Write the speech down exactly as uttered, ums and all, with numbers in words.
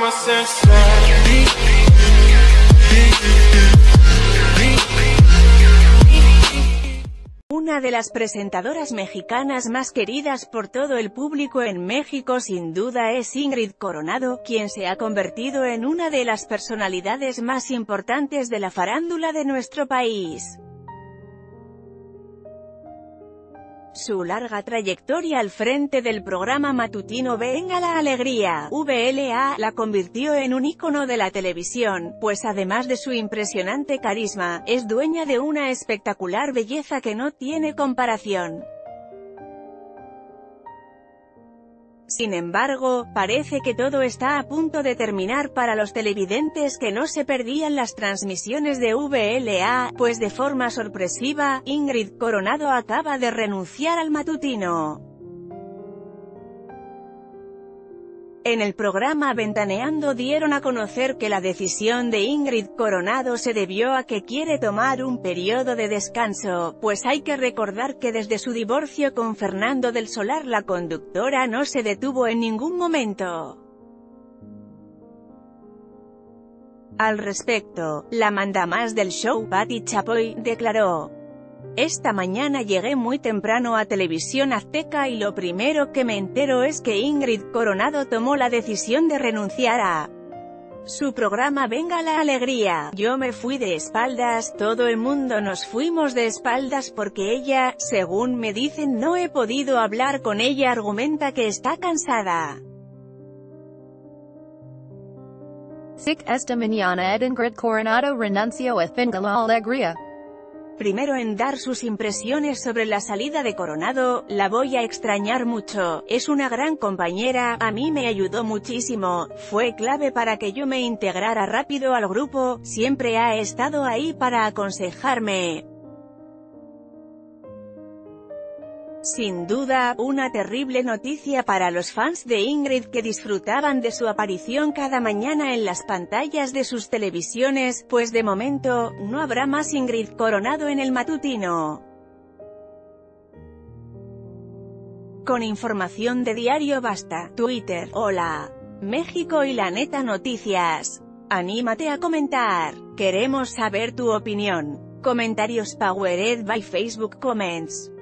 Una de las presentadoras mexicanas más queridas por todo el público en México sin duda es Ingrid Coronado, quien se ha convertido en una de las personalidades más importantes de la farándula de nuestro país. Su larga trayectoria al frente del programa matutino Venga la Alegría, V L A, la convirtió en un ícono de la televisión, pues además de su impresionante carisma, es dueña de una espectacular belleza que no tiene comparación. Sin embargo, parece que todo está a punto de terminar para los televidentes que no se perdían las transmisiones de V L A, pues de forma sorpresiva, Ingrid Coronado acaba de renunciar al matutino. En el programa Ventaneando dieron a conocer que la decisión de Ingrid Coronado se debió a que quiere tomar un periodo de descanso, pues hay que recordar que desde su divorcio con Fernando del Solar la conductora no se detuvo en ningún momento. Al respecto, la mandamás del show, Pati Chapoy, declaró: "Esta mañana llegué muy temprano a Televisión Azteca y lo primero que me entero es que Ingrid Coronado tomó la decisión de renunciar a su programa Venga la Alegría. Yo me fui de espaldas, todo el mundo nos fuimos de espaldas porque ella, según me dicen, no he podido hablar con ella, argumenta que está cansada". Sick esta mañana Ed Ingrid Coronado renunció a Venga la Alegría. Primero en dar sus impresiones sobre la salida de Coronado: "La voy a extrañar mucho, es una gran compañera, a mí me ayudó muchísimo, fue clave para que yo me integrara rápido al grupo, siempre ha estado ahí para aconsejarme". Sin duda, una terrible noticia para los fans de Ingrid que disfrutaban de su aparición cada mañana en las pantallas de sus televisiones, pues de momento, no habrá más Ingrid Coronado en el matutino. Con información de Diario Basta, Twitter, Hola México y La Neta Noticias. Anímate a comentar, queremos saber tu opinión. Comentarios powered by Facebook Comments.